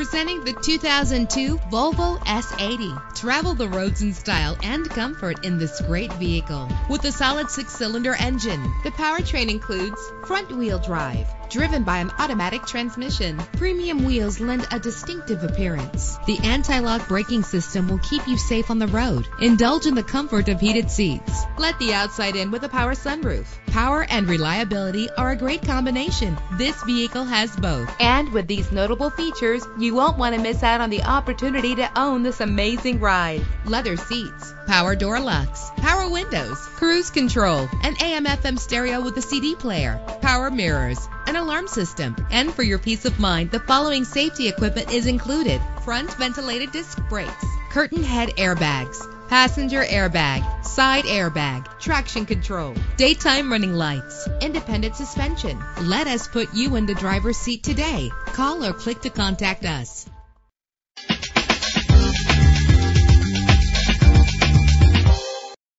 Presenting the 2002 Volvo S80. Travel the roads in style and comfort in this great vehicle. With a solid 6-cylinder engine, the powertrain includes front-wheel drive, driven by an automatic transmission. Premium wheels lend a distinctive appearance. The anti-lock braking system will keep you safe on the road. Indulge in the comfort of heated seats. Let the outside in with a power sunroof. Power and reliability are a great combination. This vehicle has both. And with these notable features, you won't want to miss out on the opportunity to own this amazing ride. Leather seats, power door locks, power windows, cruise control, an AM/FM stereo with a CD player, power mirrors, an alarm system. And for your peace of mind, the following safety equipment is included: front ventilated disc brakes, curtain head airbags, passenger airbag, side airbag, traction control, daytime running lights, independent suspension. Let us put you in the driver's seat today. Call or click to contact us.